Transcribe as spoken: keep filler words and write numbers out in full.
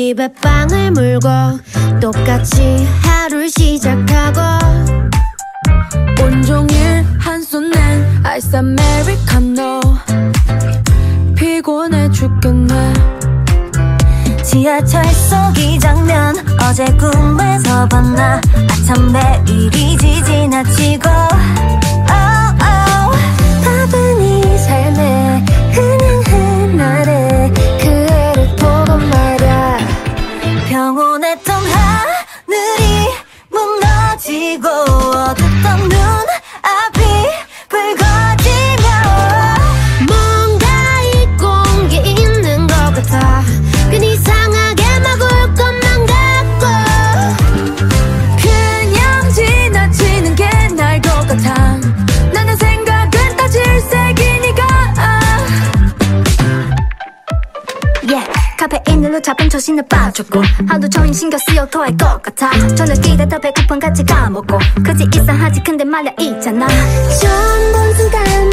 입에 빵을 물고 똑같이 하루를 시작하고 온종일 한손엔 아이스 아메리카노 피곤해 죽겠네. 지하철 속 이 장면 어제 꿈에서 봤나. 아참 매일이지 지나치고 oh, oh. 답은 이 삶에 그냥 해나래. 그 애를 보고 말야 평온했던 하늘이 무너지고 어둡던 눈앞이 붉어지며 뭔가 이 공기 있는 것 같아. 괜히 이상하게 막 울 것만 같고 그냥 지나치는 게 나을 것 같아. 나는 생각은 다 질색이니까 yeah. 카페인으로 잡은 초신을 빠졌고 하루 종일 신경 쓰여 토할 것 같아. 저녁 기대다 배고픔 같이 까먹고 그지 이상하지 근데 말야 있잖아. 처음 본 순간